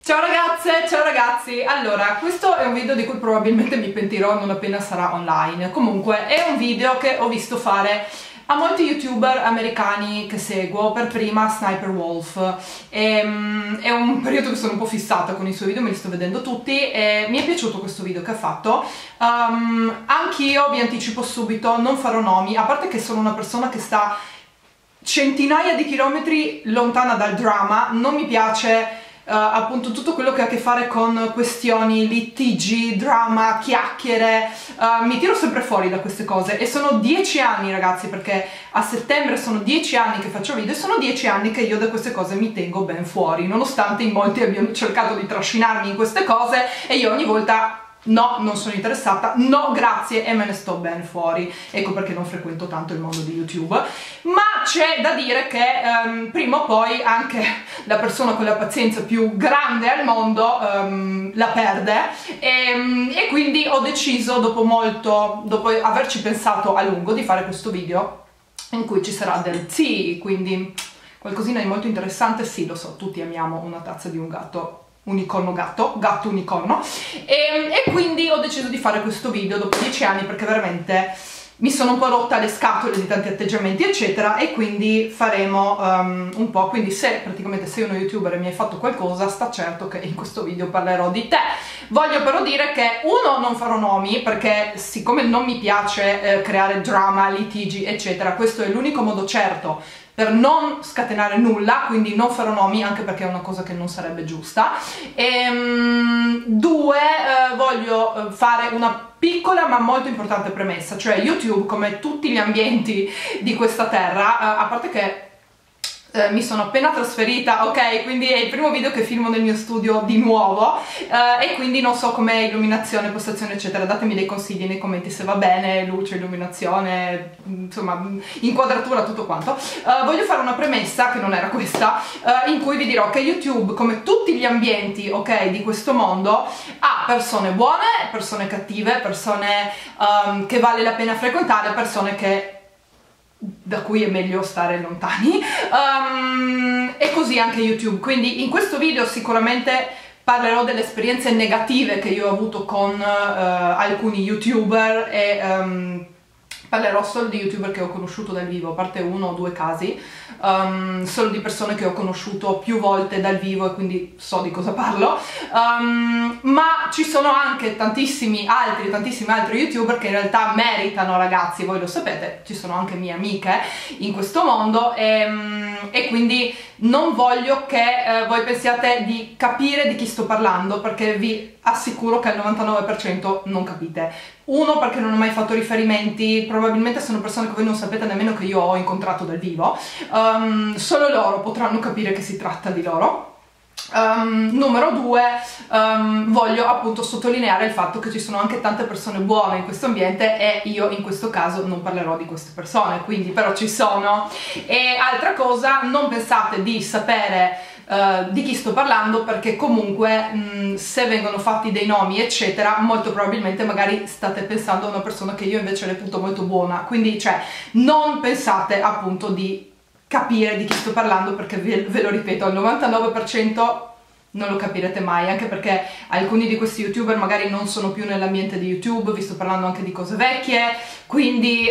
Ciao ragazze, ciao ragazzi. Allora, questo è un video di cui probabilmente mi pentirò non appena sarà online. Comunque è un video che ho visto fare a molti youtuber americani che seguo, per prima Sniper Wolf. È un periodo che sono un po' fissata con i suoi video, me li sto vedendo tutti e mi è piaciuto questo video che ha fatto. Anch'io vi anticipo subito, non farò nomi, a parte che sono una persona che sta centinaia di chilometri lontana dal drama, non mi piace appunto tutto quello che ha a che fare con questioni, litigi, drama, chiacchiere. Mi tiro sempre fuori da queste cose e sono 10 anni ragazzi, perché a settembre sono 10 anni che faccio video e sono 10 anni che io da queste cose mi tengo ben fuori, nonostante in molti abbiano cercato di trascinarmi in queste cose e io ogni volta no, non sono interessata, no grazie, e me ne sto ben fuori. Ecco perché non frequento tanto il mondo di YouTube. Ma c'è da dire che prima o poi anche la persona con la pazienza più grande al mondo la perde e quindi ho deciso, dopo averci pensato a lungo, di fare questo video in cui ci sarà del tea, quindi qualcosina di molto interessante. Sì, lo so, tutti amiamo una tazza di un gatto unicorno, gatto unicorno, e quindi ho deciso di fare questo video dopo 10 anni perché veramente mi sono un po' rotta le scatole di tanti atteggiamenti eccetera, e quindi faremo un po', quindi se praticamente sei uno youtuber e mi hai fatto qualcosa, sta certo che in questo video parlerò di te. Voglio però dire che non farò nomi perché siccome non mi piace creare drama, litigi eccetera, questo è l'unico modo certo per non scatenare nulla, quindi non farò nomi, anche perché è una cosa che non sarebbe giusta. Due, voglio fare una piccola ma molto importante premessa, cioè YouTube, come tutti gli ambienti di questa terra, a parte che mi sono appena trasferita, ok? Quindi è il primo video che filmo nel mio studio di nuovo e quindi non so com'è illuminazione, postazione eccetera, datemi dei consigli nei commenti se va bene, luce, illuminazione, insomma inquadratura, tutto quanto. Voglio fare una premessa che non era questa, in cui vi dirò che YouTube, come tutti gli ambienti, ok, di questo mondo, ha persone buone, persone cattive, persone che vale la pena frequentare, persone da cui è meglio stare lontani, e così anche YouTube. Quindi in questo video sicuramente parlerò delle esperienze negative che io ho avuto con alcuni youtuber e parlerò solo di youtuber che ho conosciuto dal vivo, a parte uno o due casi, solo di persone che ho conosciuto più volte dal vivo e quindi so di cosa parlo, ma ci sono anche tantissimi altri youtuber che in realtà meritano, ragazzi, voi lo sapete, ci sono anche mie amiche in questo mondo e quindi non voglio che voi pensiate di capire di chi sto parlando, perché vi assicuro che al 99% non capite. Uno, perché non ho mai fatto riferimenti, probabilmente sono persone che voi non sapete nemmeno che io ho incontrato dal vivo, solo loro potranno capire che si tratta di loro. Numero due, voglio appunto sottolineare il fatto che ci sono anche tante persone buone in questo ambiente e io in questo caso non parlerò di queste persone, quindi però ci sono. E altra cosa, non pensate di sapere di chi sto parlando, perché comunque se vengono fatti dei nomi eccetera, molto probabilmente magari state pensando a una persona che io invece reputo molto buona, quindi cioè non pensate appunto di capire di chi sto parlando, perché ve lo ripeto, al 99% non lo capirete mai, anche perché alcuni di questi youtuber magari non sono più nell'ambiente di YouTube, vi sto parlando anche di cose vecchie, quindi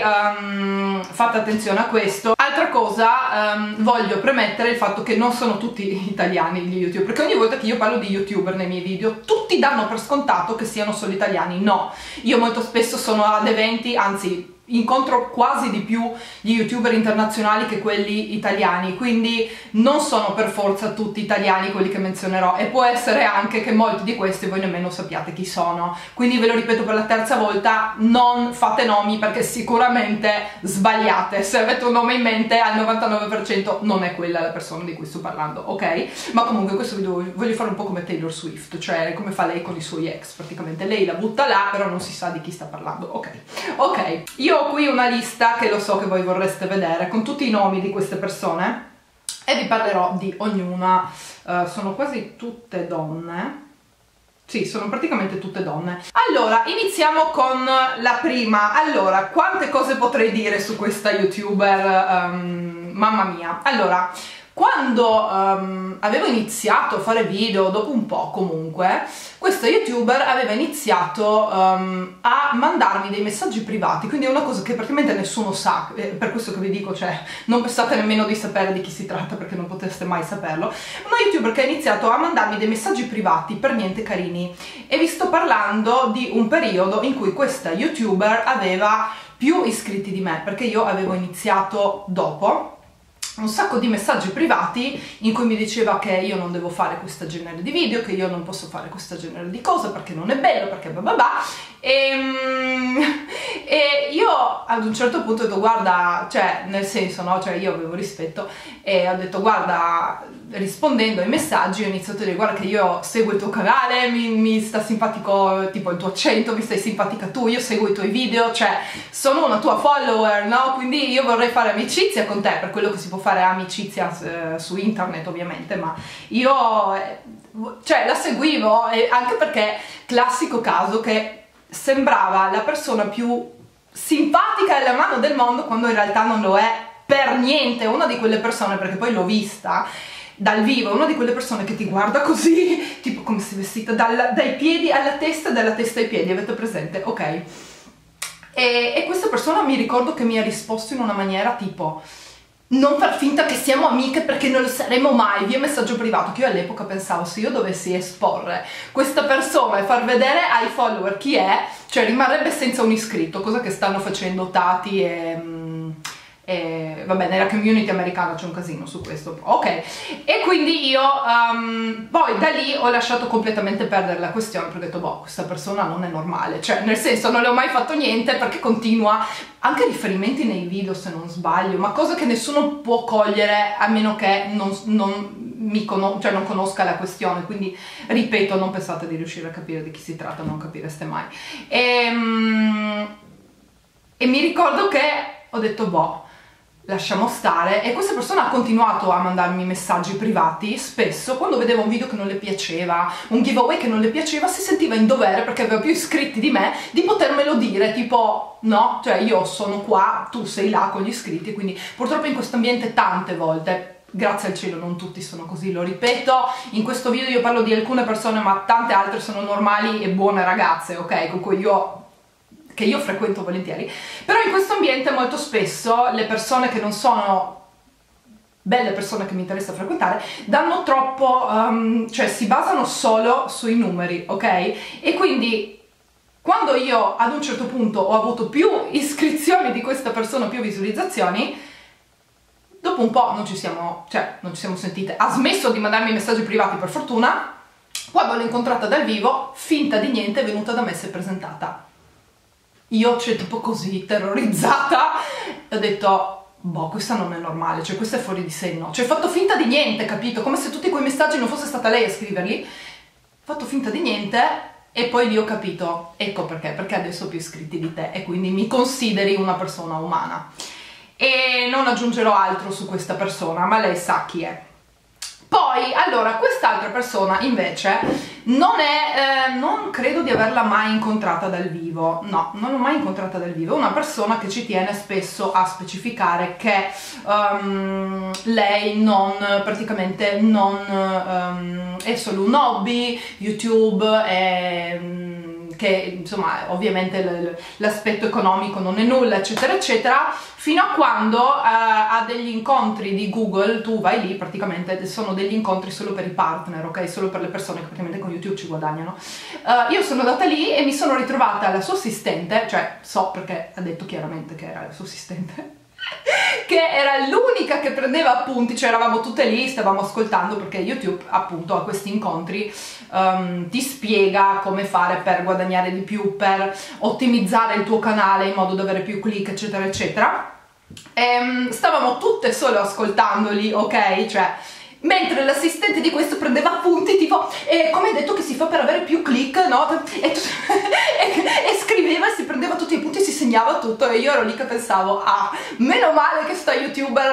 fate attenzione a questo. Altra cosa, voglio premettere il fatto che non sono tutti italiani gli youtuber, perché ogni volta che io parlo di youtuber nei miei video tutti danno per scontato che siano solo italiani. No, io molto spesso sono ad eventi, anzi incontro quasi di più gli youtuber internazionali che quelli italiani, quindi non sono per forza tutti italiani quelli che menzionerò, e può essere anche che molti di questi voi nemmeno sappiate chi sono, quindi ve lo ripeto per la terza volta, non fate nomi perché sicuramente sbagliate. Se avete un nome in mente al 99% non è quella la persona di cui sto parlando, ok? Ma comunque in questo video voglio fare un po' come Taylor Swift, cioè come fa lei con i suoi ex, praticamente lei la butta là però non si sa di chi sta parlando, ok, io ho qui una lista che lo so che voi vorreste vedere con tutti i nomi di queste persone e vi parlerò di ognuna. Sono quasi tutte donne, sì, sono praticamente tutte donne. Allora, iniziamo con la prima. Allora, quante cose potrei dire su questa youtuber, mamma mia. Allora, Quando avevo iniziato a fare video, dopo un po' comunque, questo youtuber aveva iniziato a mandarmi dei messaggi privati, quindi è una cosa che praticamente nessuno sa, per questo che vi dico, cioè non pensate nemmeno di sapere di chi si tratta perché non potreste mai saperlo. Uno youtuber che ha iniziato a mandarmi dei messaggi privati per niente carini, e vi sto parlando di un periodo in cui questa youtuber aveva più iscritti di me, perché io avevo iniziato dopo, un sacco di messaggi privati in cui mi diceva che io non devo fare questo genere di video, che io non posso fare questo genere di cose perché non è bello, perché bababà. E io ad un certo punto ho detto guarda, cioè nel senso, no, cioè io avevo rispetto e ho detto guarda, rispondendo ai messaggi ho iniziato a dire guarda che io seguo il tuo canale, mi sta simpatico tipo il tuo accento, mi stai simpatica tu, io seguo i tuoi video, cioè sono una tua follower, no? Quindi io vorrei fare amicizia con te, per quello che si può fare amicizia su internet ovviamente, ma io cioè la seguivo, anche perché classico caso che sembrava la persona più simpatica alla mano del mondo quando in realtà non lo è per niente. Una di quelle persone, perché poi l'ho vista dal vivo, una di quelle persone che ti guarda così, tipo come sei vestita, dai piedi alla testa e dalla testa ai piedi, avete presente? Ok. E questa persona mi ricordo che mi ha risposto in una maniera tipo non far finta che siamo amiche perché non lo saremo mai, via messaggio privato, che io all'epoca pensavo se io dovessi esporre questa persona e far vedere ai follower chi è, cioè rimarrebbe senza un iscritto, cosa che stanno facendo Tati e vabbè, nella community americana c'è un casino su questo, ok. E quindi io poi da lì ho lasciato completamente perdere la questione, perché ho detto boh, questa persona non è normale, cioè nel senso non le ho mai fatto niente, perché continua anche riferimenti nei video se non sbaglio, ma cosa che nessuno può cogliere a meno che non conosca la questione, quindi ripeto, non pensate di riuscire a capire di chi si tratta, non capireste mai. E mi ricordo che ho detto boh, lasciamo stare, e questa persona ha continuato a mandarmi messaggi privati spesso. Quando vedeva un video che non le piaceva, un giveaway che non le piaceva, si sentiva in dovere, perché aveva più iscritti di me, di potermelo dire, tipo no, cioè io sono qua, tu sei là con gli iscritti. Quindi purtroppo in questo ambiente tante volte, grazie al cielo non tutti sono così, lo ripeto, in questo video io parlo di alcune persone, ma tante altre sono normali e buone ragazze, ok, con cui che io frequento volentieri. Però in questo ambiente molto spesso le persone che non sono belle persone che mi interessa frequentare danno troppo, cioè si basano solo sui numeri, ok? E quindi quando io ad un certo punto ho avuto più iscrizioni di questa persona, più visualizzazioni, dopo un po' non ci siamo sentite, ha smesso di mandarmi messaggi privati per fortuna. Quando l'ho incontrata dal vivo, finta di niente, è venuta da me e si è presentata. Io, cioè, tipo così, terrorizzata, ho detto, boh, questa non è normale, cioè questa è fuori di senno. Cioè, ho fatto finta di niente, capito? Come se tutti quei messaggi non fosse stata lei a scriverli. Ho fatto finta di niente e poi lì ho capito, ecco perché adesso ho più iscritti di te e quindi mi consideri una persona umana. E non aggiungerò altro su questa persona, ma lei sa chi è. Poi, allora, quest'altra persona invece non credo di averla mai incontrata dal vivo, no, non l'ho mai incontrata dal vivo. È una persona che ci tiene spesso a specificare che lei praticamente non è solo un hobby, YouTube è che insomma ovviamente l'aspetto economico non è nulla, eccetera eccetera, fino a quando ha degli incontri di Google. Tu vai lì, praticamente sono degli incontri solo per i partner, ok? Solo per le persone che praticamente con YouTube ci guadagnano. Io sono andata lì e mi sono ritrovata la sua assistente, cioè so perché ha detto chiaramente che era la sua assistente, che era l'unica che prendeva appunti, cioè eravamo tutte lì, stavamo ascoltando, perché YouTube appunto a questi incontri ti spiega come fare per guadagnare di più, per ottimizzare il tuo canale in modo da avere più click, eccetera eccetera. Stavamo tutte solo ascoltandoli, ok? Cioè mentre l'assistente di questo prendeva appunti tipo come hai detto che si fa per avere più click, no? E scriveva e si prendeva tutti i punti e si segnava tutto, e io ero lì che pensavo, ah, meno male che sta youtuber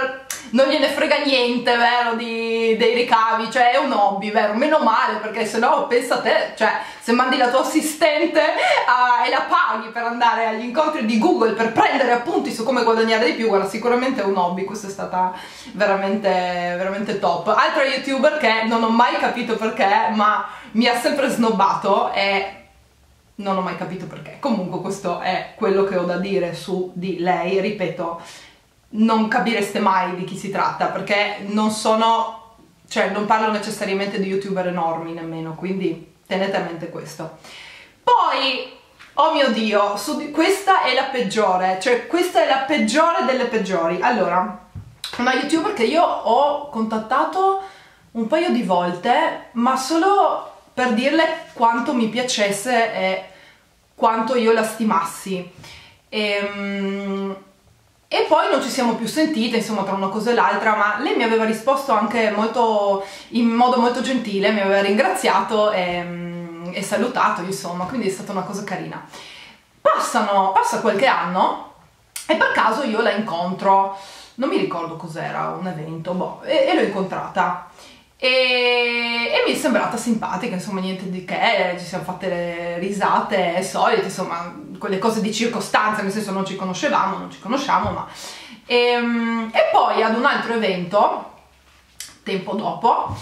non gliene frega niente, vero, dei ricavi, cioè è un hobby, vero, meno male, perché se no pensa a te, cioè se mandi la tua assistente e la paghi per andare agli incontri di Google per prendere appunti su come guadagnare di più, guarda, sicuramente è un hobby. Questa è stata veramente, veramente top. Altra youtuber che non ho mai capito perché, ma mi ha sempre snobbato e non ho mai capito perché. Comunque questo è quello che ho da dire su di lei. Ripeto, non capireste mai di chi si tratta, perché non sono, cioè non parlo necessariamente di youtuber enormi nemmeno, quindi tenete a mente questo. Poi, oh mio Dio, questa è la peggiore, cioè questa è la peggiore delle peggiori. Allora, una youtuber che io ho contattato un paio di volte, ma solo per dirle quanto mi piacesse e quanto io la stimassi. E poi non ci siamo più sentite, insomma, tra una cosa e l'altra, ma lei mi aveva risposto anche in modo molto gentile, mi aveva ringraziato e salutato, insomma, quindi è stata una cosa carina. Passa qualche anno e per caso io la incontro, non mi ricordo cos'era, un evento, boh, e l'ho incontrata. E mi è sembrata simpatica, insomma, niente di che, ci siamo fatte le risate solite, insomma, quelle cose di circostanza, nel senso non ci conoscevamo, non ci conosciamo, ma... E poi ad un altro evento, tempo dopo,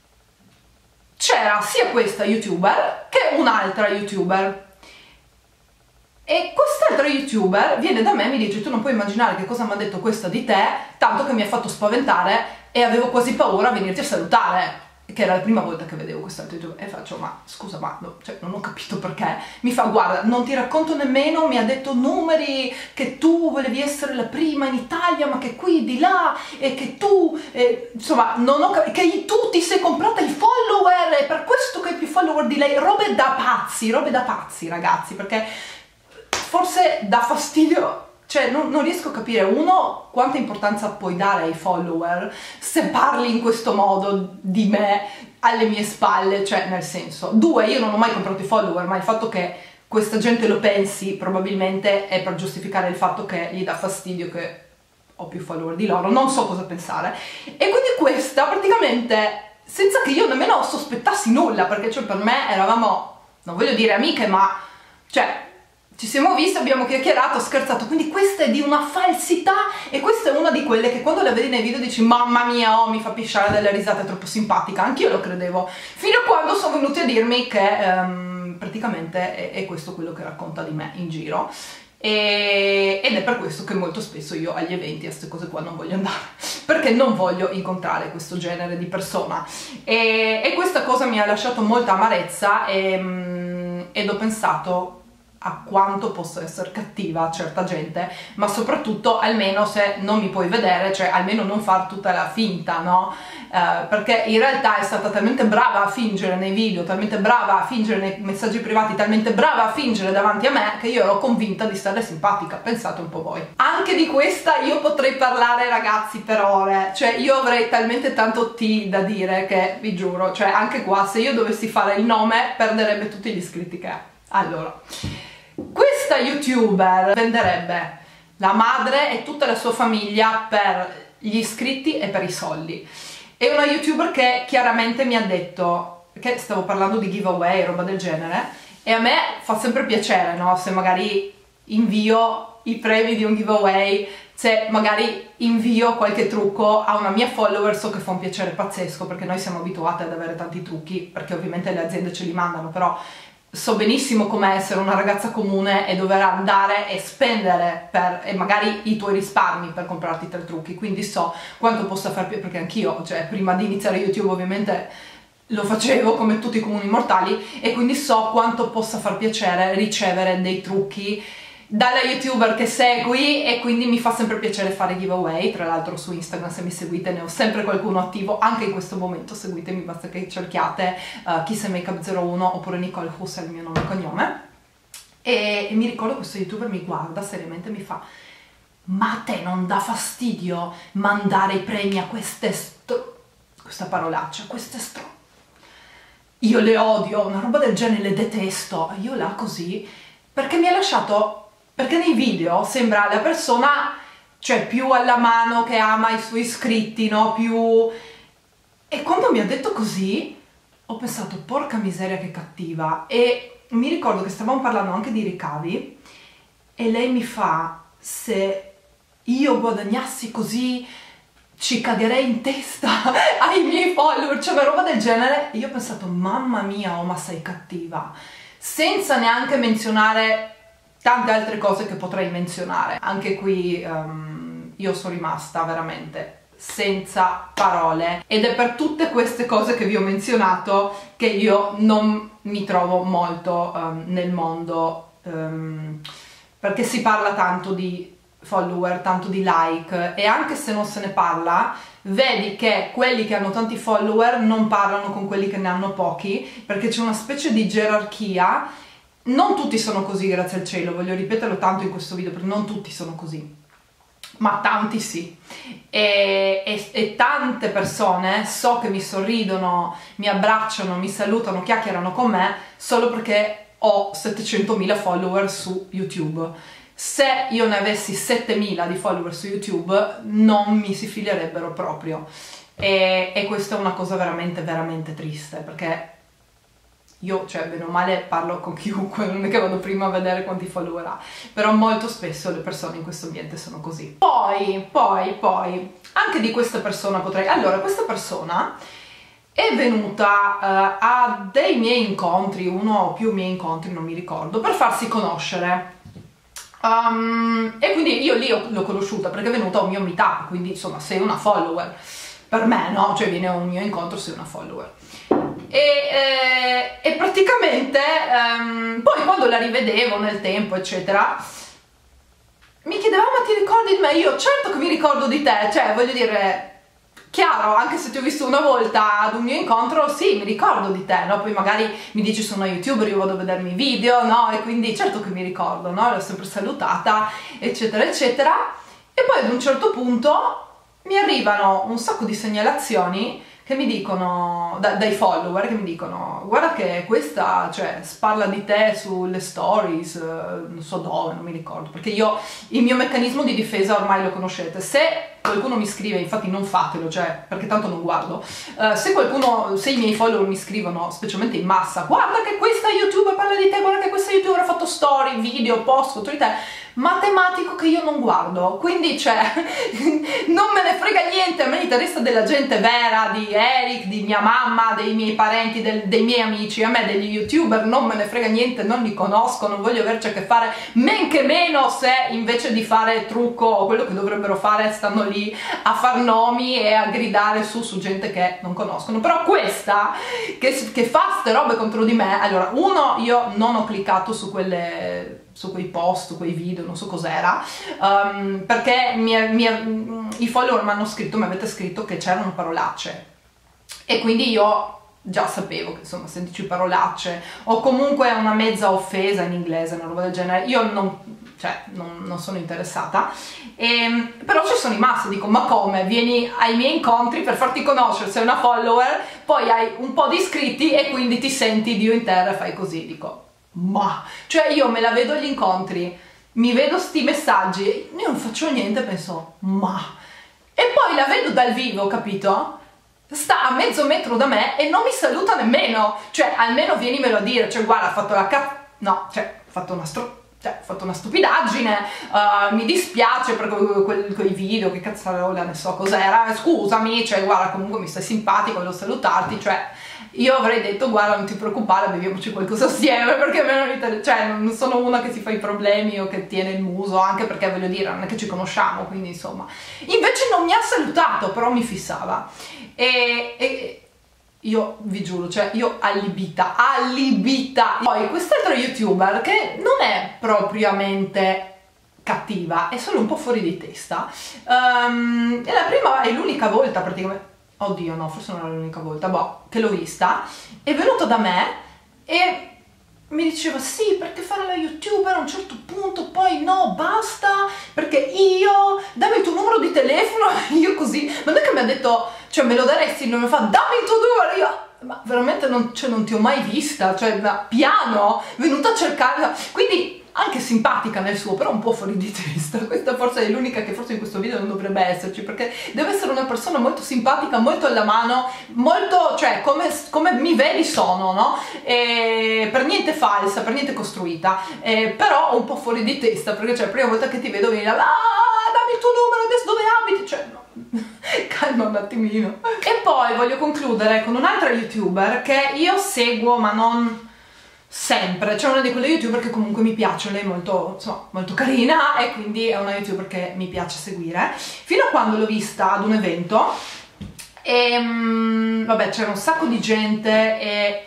c'era sia questa youtuber che un'altra youtuber. E quest'altra youtuber viene da me e mi dice: tu non puoi immaginare che cosa mi ha detto questa di te, tanto che mi ha fatto spaventare e avevo quasi paura a venirti a salutare, che era la prima volta che vedevo quest'altro youtuber. E faccio: ma scusa, ma no, cioè, non ho capito perché. Mi fa: guarda, non ti racconto nemmeno, mi ha detto numeri, che tu volevi essere la prima in Italia, ma che qui di là, e che tu, insomma, non ho capito, che tu ti sei comprata i follower, e per questo che hai più follower di lei. Robe da pazzi, ragazzi, perché forse dà fastidio. Cioè non riesco a capire, uno, quanta importanza puoi dare ai follower se parli in questo modo di me alle mie spalle, cioè nel senso. Due, io non ho mai comprato i follower, ma il fatto che questa gente lo pensi probabilmente è per giustificare il fatto che gli dà fastidio che ho più follower di loro, non so cosa pensare. E quindi questa praticamente, senza che io nemmeno sospettassi nulla, perché cioè per me eravamo, non voglio dire amiche, ma cioè ci siamo visti, abbiamo chiacchierato, scherzato, quindi questa è di una falsità, e questa è una di quelle che quando la vedi nei video dici: mamma mia, oh, mi fa pisciare delle risate, è troppo simpatica. Anch'io lo credevo, fino a quando sono venuti a dirmi che praticamente è questo quello che racconta di me in giro, ed è per questo che molto spesso io agli eventi a queste cose qua non voglio andare, perché non voglio incontrare questo genere di persona, e questa cosa mi ha lasciato molta amarezza, ed ho pensato a quanto posso essere cattiva certa gente, ma soprattutto almeno se non mi puoi vedere, cioè almeno non far tutta la finta, no? Perché in realtà è stata talmente brava a fingere nei video, talmente brava a fingere nei messaggi privati, talmente brava a fingere davanti a me, che io ero convinta di stare simpatica. Pensate un po' voi. Anche di questa io potrei parlare, ragazzi, per ore, cioè io avrei talmente tanto da dire che vi giuro, cioè anche qua se io dovessi fare il nome perderebbe tutti gli iscritti che ha. Allora, questa youtuber venderebbe la madre e tutta la sua famiglia per gli iscritti e per i soldi. È una youtuber che chiaramente mi ha detto, perché stavo parlando di giveaway, roba del genere, e a me fa sempre piacere, no? Se magari invio i premi di un giveaway, se magari invio qualche trucco a una mia follower, so che fa un piacere pazzesco, perché noi siamo abituate ad avere tanti trucchi, perché ovviamente le aziende ce li mandano, però so benissimo com'è essere una ragazza comune e dover andare e spendere e magari i tuoi risparmi per comprarti 3 trucchi, quindi so quanto possa far piacere, perché anch'io, cioè prima di iniziare YouTube ovviamente lo facevo come tutti i comuni mortali, e quindi so quanto possa far piacere ricevere dei trucchi dalla youtuber che segui, e quindi mi fa sempre piacere fare giveaway. Tra l'altro su Instagram, se mi seguite, ne ho sempre qualcuno attivo, anche in questo momento seguitemi, basta che cerchiate KissMakeup01 oppure Nicole Hus, è il mio nome e cognome, e mi ricordo questo youtuber mi guarda seriamente e mi fa: ma a te non dà fastidio mandare i premi a queste questa parolaccia, io le odio, una roba del genere, le detesto. Io là così, perché mi ha lasciato, perché nei video sembra la persona, cioè più alla mano, che ama i suoi iscritti, no? Più... E quando mi ha detto così, ho pensato, porca miseria che cattiva. E mi ricordo che stavamo parlando anche di ricavi, e lei mi fa, se io guadagnassi così ci cagherei in testa ai miei follower, cioè una roba del genere. E io ho pensato, mamma mia, oh, ma sei cattiva, senza neanche menzionare tante altre cose che potrei menzionare. Anche qui io sono rimasta veramente senza parole, ed è per tutte queste cose che vi ho menzionato che io non mi trovo molto nel mondo, perché si parla tanto di follower, tanto di like, e anche se non se ne parla, vedi che quelli che hanno tanti follower non parlano con quelli che ne hanno pochi, perché c'è una specie di gerarchia. Non tutti sono così, grazie al cielo, voglio ripeterlo tanto in questo video, perché non tutti sono così, ma tanti sì. E tante persone so che mi sorridono, mi abbracciano, mi salutano, chiacchierano con me solo perché ho 700.000 follower su YouTube. Se io ne avessi 7.000 di follower su YouTube non mi si filerebbero proprio, e questa è una cosa veramente veramente triste, perché io, cioè, bene o male parlo con chiunque, non è che vado prima a vedere quanti follower ha, però molto spesso le persone in questo ambiente sono così. Poi, anche di questa persona potrei... Allora, questa persona è venuta a dei miei incontri, uno o più miei incontri, non mi ricordo, per farsi conoscere. E quindi io lì l'ho conosciuta perché è venuta a un mio meetup, quindi insomma sei una follower per me, no? Cioè viene a un mio incontro, sei una follower. E praticamente poi quando la rivedevo nel tempo eccetera mi chiedeva, ma ti ricordi di me? Io certo che mi ricordo di te, cioè voglio dire, chiaro, anche se ti ho visto una volta ad un mio incontro, sì, mi ricordo di te, no? Poi magari mi dici sono una youtuber, io vado a vedermi i video, no? E quindi certo che mi ricordo, no? L'ho sempre salutata, eccetera, eccetera. E poi ad un certo punto mi arrivano un sacco di segnalazioni che mi dicono, dai follower, che mi dicono, guarda che questa, cioè, parla di te sulle stories, non so dove, non mi ricordo, perché io il mio meccanismo di difesa ormai lo conoscete. Se qualcuno mi scrive, infatti non fatelo, cioè, perché tanto non guardo, se i miei follower mi scrivono, specialmente in massa, guarda che questa youtuber parla di te, guarda che questa youtuber ha fatto story, video, post contro di te, matematico che io non guardo, quindi cioè non me ne frega niente, a me interessa della gente vera, di Eric, di mia mamma, dei miei parenti, dei miei amici. A me degli youtuber non me ne frega niente, non li conosco, non voglio averci a che fare, men che meno se invece di fare trucco o quello che dovrebbero fare stanno lì a far nomi e a gridare su gente che non conoscono. Però questa che fa ste robe contro di me, allora, uno, io non ho cliccato su quei post, su quei video, non so cos'era, perché i follower mi hanno scritto, mi avete scritto che c'erano parolacce, e quindi io già sapevo che insomma se dici parolacce o comunque una mezza offesa in inglese, una roba del genere, io non sono interessata. Però ci sono rimasta, dico, ma come? Vieni ai miei incontri per farti conoscere, sei una follower, poi hai un po' di iscritti e quindi ti senti Dio in terra e fai così. Dico, ma, cioè io me la vedo agli incontri, mi vedo sti messaggi, io non faccio niente, penso, ma, e poi la vedo dal vivo, capito? Sta a mezzo metro da me e non mi saluta nemmeno, cioè almeno vienimelo a dire, cioè guarda, ha fatto la no, cioè ha fatto una stupidaggine, mi dispiace per quei video, che cazzarola ne so cos'era, scusami, cioè guarda, comunque mi stai simpatico, volevo salutarti, cioè io avrei detto, guarda, non ti preoccupare, beviamoci qualcosa assieme, perché non sono una che si fa i problemi o che tiene il muso, anche perché voglio dire, non è che ci conosciamo, quindi insomma. Invece non mi ha salutato, però mi fissava, e io vi giuro, cioè io allibita. Poi quest'altro youtuber che non è propriamente cattiva, è solo un po' fuori di testa, è la prima e l'unica volta praticamente, oddio no, forse non era l'unica volta, boh, che l'ho vista, è venuta da me e mi diceva sì, perché fare la youtuber a un certo punto, poi no, basta, perché io, dammi il tuo numero di telefono, io così, ma non è che mi ha detto, cioè me lo daresti, non mi fa, dammi il tuo numero, io, ma veramente non ti ho mai vista, cioè piano, venuta a cercare, quindi anche simpatica nel suo, però un po' fuori di testa. Questa forse è l'unica che forse in questo video non dovrebbe esserci, perché deve essere una persona molto simpatica, molto alla mano, molto, cioè come mi vedi sono, no? E per niente falsa, per niente costruita, però un po' fuori di testa, perché cioè la prima volta che ti vedo vieni là, dammi il tuo numero, adesso dove abiti? Cioè no. Calma un attimino. E poi voglio concludere con un'altra youtuber che io seguo ma non sempre, cioè una di quelle youtuber che comunque mi piace, lei è molto, insomma, molto carina e quindi è una youtuber che mi piace seguire, fino a quando l'ho vista ad un evento e vabbè, c'era un sacco di gente e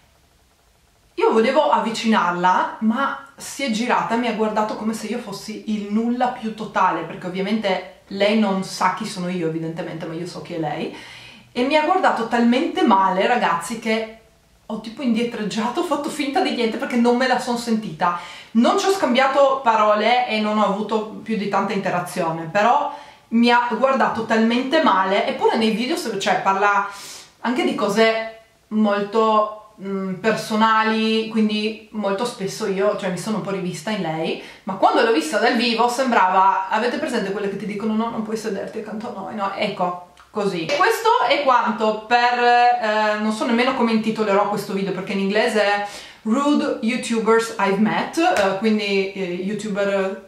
io volevo avvicinarla, ma si è girata, mi ha guardato come se io fossi il nulla più totale, perché ovviamente lei non sa chi sono io evidentemente, ma io so chi è lei, e mi ha guardato talmente male, ragazzi, che ho tipo indietreggiato, ho fatto finta di niente perché non me la sono sentita. Non ci ho scambiato parole e non ho avuto più di tanta interazione, però mi ha guardato talmente male, eppure nei video cioè, parla anche di cose molto personali, quindi molto spesso io, cioè, mi sono un po' rivista in lei, ma quando l'ho vista dal vivo sembrava, avete presente quelle che ti dicono no, non puoi sederti accanto a noi, no? Ecco, così. Questo è quanto per, non so nemmeno come intitolerò questo video perché in inglese è Rude YouTubers I've Met, quindi youtuber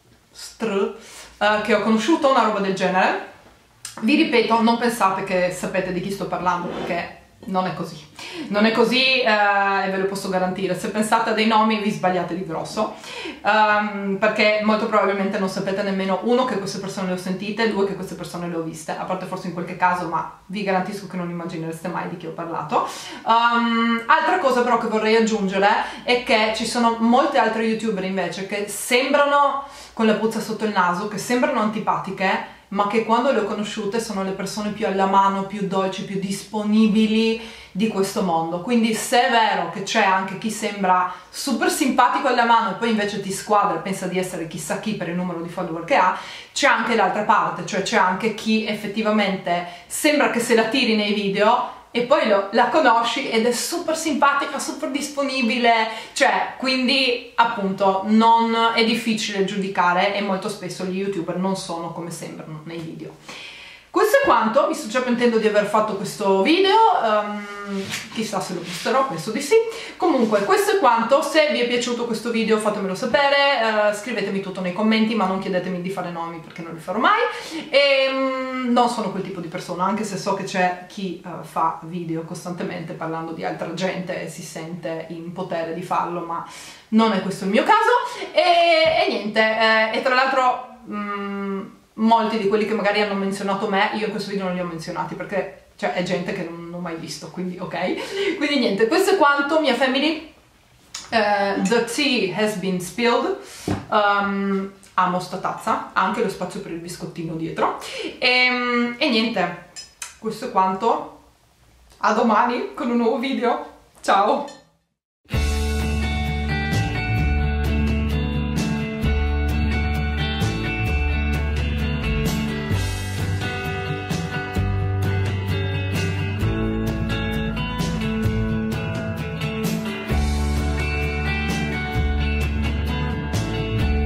che ho conosciuto, una roba del genere. Vi ripeto, non pensate che sapete di chi sto parlando perché non è così, non è così e ve lo posso garantire. Se pensate a dei nomi vi sbagliate di grosso, perché molto probabilmente non sapete nemmeno, uno, che queste persone le ho sentite, due, che queste persone le ho viste, a parte forse in qualche caso, ma vi garantisco che non immaginereste mai di chi ho parlato. Altra cosa però che vorrei aggiungere è che ci sono molte altre youtuber invece che sembrano con la puzza sotto il naso, che sembrano antipatiche, ma che quando le ho conosciute sono le persone più alla mano, più dolci, più disponibili di questo mondo. Quindi se è vero che c'è anche chi sembra super simpatico alla mano e poi invece ti squadra e pensa di essere chissà chi per il numero di follower che ha, c'è anche l'altra parte, cioè c'è anche chi effettivamente sembra che se la tiri nei video e poi la conosci ed è super simpatica, super disponibile, cioè quindi appunto non è difficile giudicare e molto spesso gli youtuber non sono come sembrano nei video. Questo è quanto, mi sto già pentendo di aver fatto questo video, chissà se lo posterò, penso di sì. Comunque questo è quanto, se vi è piaciuto questo video fatemelo sapere, scrivetemi tutto nei commenti, ma non chiedetemi di fare nomi perché non li farò mai, e non sono quel tipo di persona, anche se so che c'è chi fa video costantemente parlando di altra gente e si sente in potere di farlo, ma non è questo il mio caso, e niente, e tra l'altro molti di quelli che magari hanno menzionato me, io in questo video non li ho menzionati perché cioè, è gente che non ho mai visto, quindi ok. Quindi niente, questo è quanto, mia family. The tea has been spilled. Amo sta tazza, ha anche lo spazio per il biscottino dietro. E niente, questo è quanto. A domani con un nuovo video. Ciao!